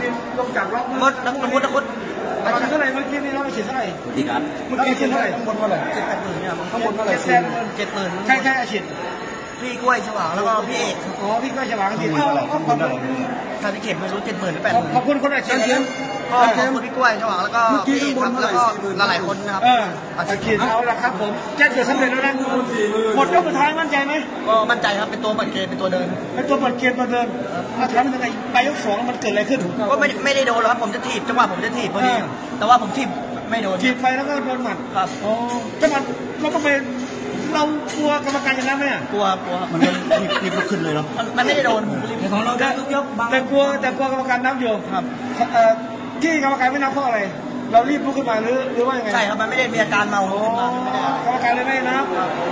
นี่ลงจากล็อกมดนักมดตอนเท่าไหร่เมื่อกี้นี่เราฉีดเท่าไหร่ดีกันเมื่อกี้ฉีดเท่าไหร่ข้างบนเท่าไหร่ 70,000เนี่ยข้างบนเท่าไหร่ 70,000 ใช่ฉีดพี่กล้วยฉลางแล้วก็พี่เอกอ๋อพี่กล้วยฉลางฉีดขอบคุณถ้าที่เข็มไม่รู้70,000หรือ80,000 ขอบคุณคนไหนฉีดขอบคุณพี่กล้วยฉลางแล้วก็พี่เอกครับแล้วก็หลายคนนะครับฉีดเอาละครับผมแจ้งเกิดสำเร็จแล้วนะหมดยกสุดท้ายมั่นใจไหมก็มั่นใจครับเป็นตัวเปิดเกมเป็นตัวเดินเป็นตัวเปิดเกมตัวเดินมาถามมันยังไงไปยก2มันเกิดอะไรขึ้นก็ไม่ได้โดนหรอกครับผมจะถีบจังหวะผมจะถีบพอดีแต่ว่าผมถีบไม่โดนถีบไปแล้วก็โดนหมัดครับอ๋อจังหวะเราต้องไปเรากลัวกรรมการอย่างนั้นไหมกลัวมันรีบลุกขึ้นเลยเนาะมันไม่ได้โดนของเราได้ทุกยกแต่กลัวกรรมการนับอยู่ครับที่กรรมการไม่นับเพราะอะไรเรารีบลุกขึ้นมาหรือว่ายังไงใช่ครับมันไม่ได้มีอาการเมากรรมการเลยไม่นับ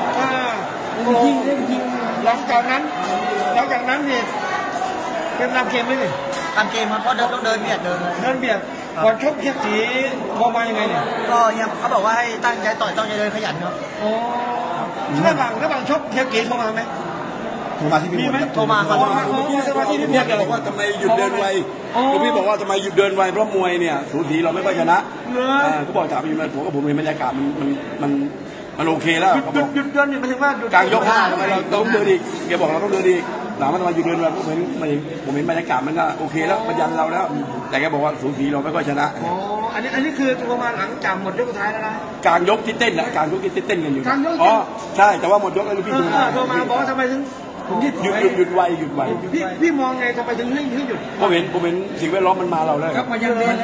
ยิงหลังจากนั้นนี่เป็นตามเกมไหมนี่ตามเกมครับเพราะต้องเดินเบียดก่อนชกเทียบสีมองมายังไงเนี่ยก็ยังเขาบอกว่าให้ตั้งใจต่อยต้องใจเดินขยันครับโอ้ระหว่างชกเทียบสีโทรมาไหมโทรมาที่พี่หมดโทรมาครับพี่บอกว่าทำไมหยุดเดินไวพี่บอกว่าทำไมหยุดเดินไวเพราะมวยเนี่ยสูสีเราไม่ค่อยชนะเขาบอกถามอยู่เลยผมเห็นบรรยากาศมันโอเคแล้วหยุดเดินนี่หมายถึงว่ากลางยก5ทำไมเราต้องเดินอีกแกบอกเราต้องเดินอีกหลังมันทำไมหยุดเดินไวผมเห็นบรรยากาศมันก็โอเคแล้วมันยันเราแล้วแต่แกบอกว่าสูสีเราไม่ค่อยชนะอ๋ออันนี้คือตัวมาหลังจากหมดยกสุดท้ายแล้วนะกลางยกที่เต้นกลางยกที่เต้นกันอยู่อ๋อใช่แต่ว่าหมดยกแล้วพี่โทรมาบอกทำไมถึงหยุดไวพี่มองไงทำไมถึงให้หยุดผมเห็นสิ่งแวดล้อมมันมาเราแล้วมายันแดง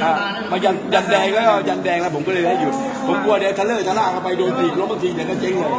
แล้วผมก็เลยให้หยุดผมกลัวเดี๋ยวทะเลทะล่าเข้าไปโดนตีล้มบางทีเดี๋ยวก็เจ๊งเลย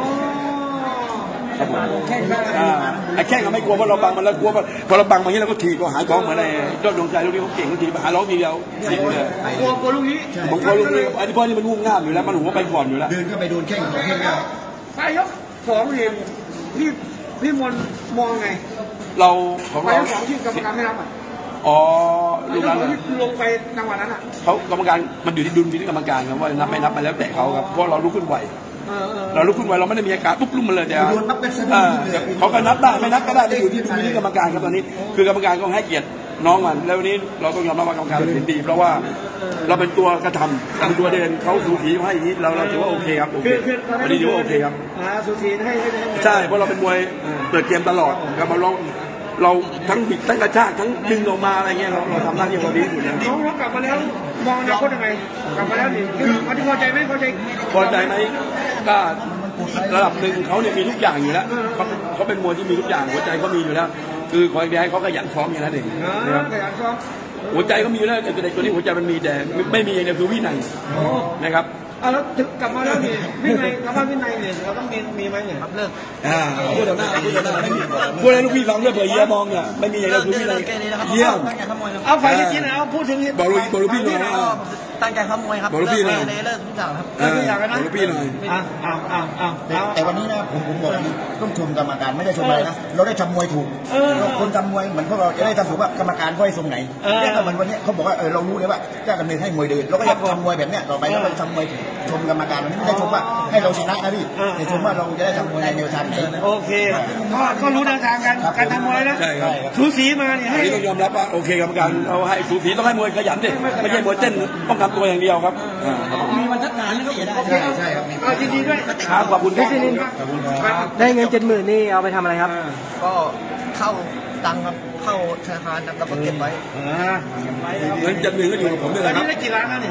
ไอ้แค่ก็ไม่กลัวเพราะเราบังมันแล้วกลัวพอเราบังมันนี้เราก็ถีบก็หายของเหมือนไอ้ยอดดวงใจลูกนี้เขาเก่งเขาถีบหาล้อทีเดียวถีบเลยกลัวลูกนี้ผมกลัวลูกนี้อันนี้เพราะนี่มันงุ่มง่ามอยู่แล้วมันหัวไปก่อนอยู่แล้วเดินก็ไปโดนแข้งของแข้งแล้วไปยก2เหรียญพี่มนมองไงเราของเรา 2ที่กรรมการไม่นับอ๋อลูกนั้นลงไปจังหวะนั้นเขากรรมการมันอยู่ที่ดุลพินิจกรรมการครับว่านับไม่นับไปแล้วแต่เขาครับเพราะเราลุกขึ้นไหวเราลุกขึ้นไหวเราไม่ได้มีอาการปุ๊บลุกมาเลยเดี๋ยวเขาก็นับได้ไม่นับก็ได้อยู่ที่ดุลพินิจกรรมการครับตอนนี้คือกรรมการก็ให้เกียรติน้องมันแล้ววันนี้เราต้องยอมรับว่ากรรมการเป็นดีเพราะว่าเราเป็นตัวกระทำเป็นตัวเดินเขาสูสีให้อย่างนี้เราถือว่าโอเคครับโอเควันนี้ถือว่าโอเคครับสูสีให้ใช่เพราะเราเป็นมวยเปิดเกมตลอดครับเราทั้งบิดทั้งกระชากทั้งดึงออกมาอะไรเงี้ยเราทำหน้าที่เราดีสุดน้องกลับมาแล้วมองอนาคตยังไงกลับมาแล้วนี่คือพอใจไหมพอใจไหมก็ระดับหนึ่งเขาเนี่ยมีทุกอย่างอยู่แล้วเขาเป็นมวยที่มีทุกอย่างหัวใจเขามีอยู่แล้วคือขอให้เขาขยันซ้อมอย่างนั้นเองนะครับขยันซ้อมหัวใจเขามีอยู่แล้วแต่ตัวนี้หัวใจมันมีแต่ไม่มีอย่างเดียวคือวินัยนะครับแล้วกลับมาแล้วนี่วินัยคำว่าวินัยเนี่ยเราต้องมีไหมเนี่ยครับเลิกพูดต่อหน้าไม่มีพูดอะไรลูกพี่ฟังเรื่องเผยเยี่ยมองเนี่ยไม่มีอย่างเดียวคือวินัยเยี่ยมเอาไฟที่จีนเอาพูดถึงบอกลูกพี่หน่อยตั้งใจขโมยครับบอกลูกพี่หน่อยเลิกทุกอย่างครับทุกอย่างนะบอกลูกพี่หน่อยแต่วันนี้นะผมบอกต้องชมกรรมการไม่ได้ชมอะไรนะเราได้ทำมวยถูกเราคนทำมวยเหมือนพวกเราจะได้ทำถูกว่ากรรมการก็ให้ทรงไหนเนี่ยก็เหมือนวันนี้เขาบอกว่าเรารู้เลยว่าจะดำเนินให้มวยเดินเราก็อยากทำมวยแบบเนี้ยต่อไปเราทำมวยถูกชมกรรมการวันนี้ไม่ได้ชมว่าให้เราชนะนะพี่แต่ชมว่าเราจะได้ทำมวยในแนวทางไหนโอเคก็รู้แนวทางการทำมวยนะสูสีมาเนี่ยให้ต้องยอมรับว่าโอเคกรรมการเอาให้สูสีต้องให้มวยขยันดิไม่ใช่มวยเต้นป้องกันตัวอย่างเดียวครับมีบรรทัดฐานนะครับใช่ครับยินดีด้วยขอบคุณครับได้เงิน70,000นี่เอาไปทำอะไรครับก็เข้าตังครับเข้าธนาคารแล้วก็เก็บไว้เงิน70,000ก็อยู่กับผมด้วยครับได้กี่ล้านนะเนี่ย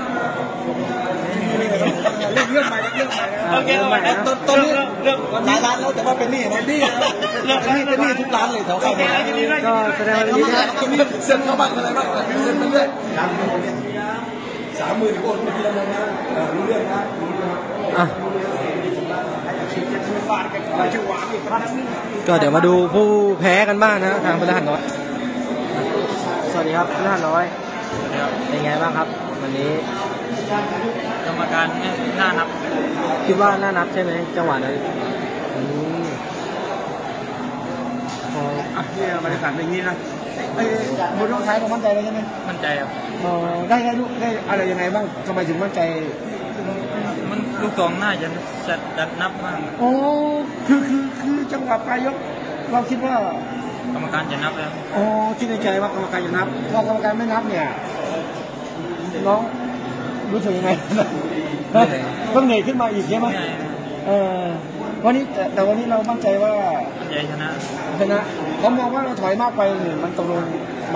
เรื่องใหม่โอเคต้นเรื่องหลายล้านแล้วแต่ว่าเป็นหนี้เป็นหนี้ทุกร้านเลยแถวเข้ามาก็แสดงว่าเซ็นเข้าบ้านอะไรบ้างเซ็นไปเรื่อย30,000 คนทีละโมงนะรู้เรื่องนะก็เดี๋ยวมาดูผู้แพ้กันบ้างนะทางพลหันน้อยสวัสดีครับพลหันน้อยเป็นไงบ้างครับวันนี้กรรมการน่านับคิดว่าน่านับใช่ไหมจังหวะนั้นนี่บรรยากาศอย่างนี้นะบนรถท้ายผมมั่นใจเลยใช่ไหมมั่นใจครับได้อะไรยังไงบ้างทำไมถึงมั่นใจมันลูกกองน่าจะนับมากโอ้คือจังหวะปลายยกเราคิดว่ากรรมการจะนับแล้วอ๋อคิดในใจว่ากรรมการจะนับพอกรรมการไม่นับเนี่ยน้องรู้สึกยังไงต้องเหนื่อยขึ้นมาอีกใช่ไหมวันนี้แต่วันนี้เรามั่นใจว่าชนะเขามองว่าเราถอยมากไปหรือมันตกลง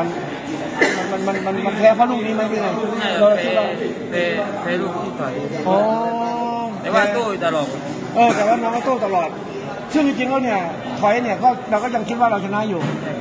มันแพ้เพราะลูกนี้ไหมพี่ไงเราคิดว่าแพ้ลูกที่ถอยอ๋อแต่ว่าโต้ตลอดแต่ว่าน้องก็โต้ตลอดซึ่งจริงๆแล้วเนี่ยถอยเนี่ยก็เราก็ยังคิดว่าเราชนะอยู่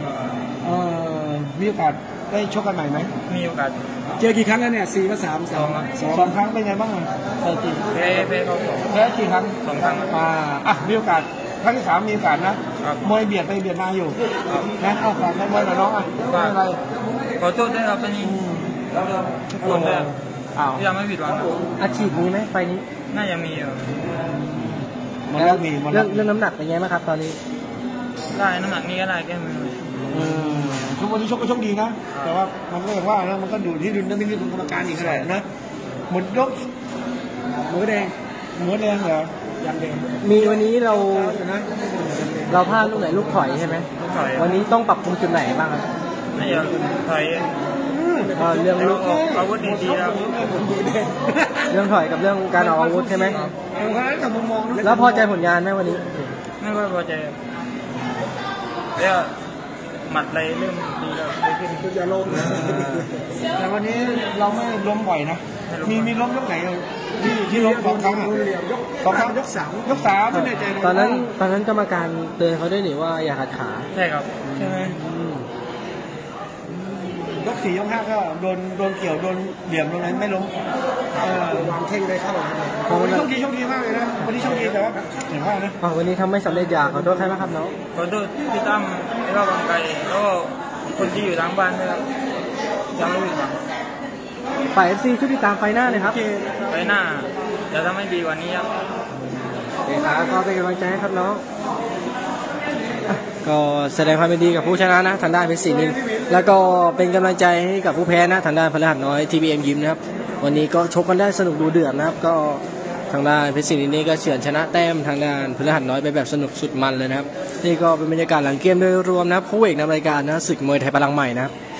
มีโอกาสได้ชกกันใหม่ไหมมีโอกาสเจอกี่ครั้งแล้วเนี่ย4 กับ 3 2 ครั้งเป็นไงบ้างแพ้เขาแพ้กี่ครั้ง 2 ครั้งมีโอกาสครั้งที่ 3มีโอกาสนะมวยเบียดไปเบียดมาอยู่นะเอาฝากมวยหน่อยน้องไม่เป็นไรขอโทษด้วยครับนี่ทุกคนเลยที่ยังไม่ผิดหวังอาชีพมีไหมไฟนี้น่าจะมีอยู่เรื่องน้ำหนักเป็นไงบ้างครับตอนนี้ได้น้ำหนักนี้ก็ได้แค่มือทุกวันนี้ชกก็ชกดีนะแต่ว่ามันก็อย่างว่านะมันก็ดูที่ดุลพินิจของกรรมการอีกขนาดนะหมดยกหมูแดงเหรอยังแดงมีวันนี้เราพลาดลูกไหนลูกถอยใช่ไหมวันนี้ต้องปรับปรุงจุดไหนบ้างครับไม่อยากถอยเรื่องลูกอาวุธดีๆแล้วเรื่องถอยกับเรื่องการออกอาวุธใช่ไหมแล้วพอใจผลงานไหมวันนี้ไม่ค่อยพอใจแล้วหมัดอะไรเริ่มดีแล้วไม่ขึ้นก็จะล้มแต่วันนี้เราไม่ล้มบ่อยนะมีล้มยกไหนที่ล้ม2 ครั้ง2 ครั้งยก 3ไม่แน่ใจตอนนั้นกรรมการเตือนเขาด้วยหนิว่าอย่าขัดขาใช่ครับใช่ไหมยก 4 ยก 5ก็โดนเกี่ยวโดนเหลี่ยมตรงนั้นไม่ล้มวางเท่งได้เข้าโชคดีมากเลยนะวันนี้โชคดีแต่ว่าเห็นว่านะวันนี้ทำไม่สำเร็จอยากขอโทษใครบ้างครับน้องขอโทษพี่ตั้มแล้วก็บางไก่แล้วก็คนที่อยู่ทางบ้านด้วยครับยังไม่ผิดหวังฝ่าย FC ช่วยติดตามไฟหน้าเลยครับไฟหน้าเดี๋ยวทำให้ดีกว่านี้ครับก็เป็นกำลังใจให้ครับน้องก็แสดงความยินดีกับผู้ชนะนะทางด้านเพชรศรีนินแล้วก็เป็นกำลังใจให้กับผู้แพ้นะทางด้านพลหัสน้อย TBM ยิมนะครับวันนี้ก็ชกกันได้สนุกดูเดือดนะครับก็ทางด้านเพชรศรีนินนี่ก็เฉือนชนะแต้มทางด้านพลหัสน้อยไปแบบสนุกสุดมันเลยนะครับนี่ก็เป็นบรรยากาศหลังเกมโดยรวมนะครับคู่เอกนำรายการนะศึกมวยไทยพลังใหม่นะครับ